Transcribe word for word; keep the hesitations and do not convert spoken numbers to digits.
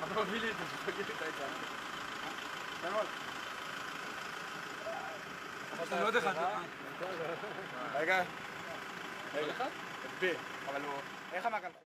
אתה מביא לי את זה, תגיד לי את העצה. תנמול. יש לנו עוד אחד. רגע. רגע. תסביר. אבל הוא... איך המעגל?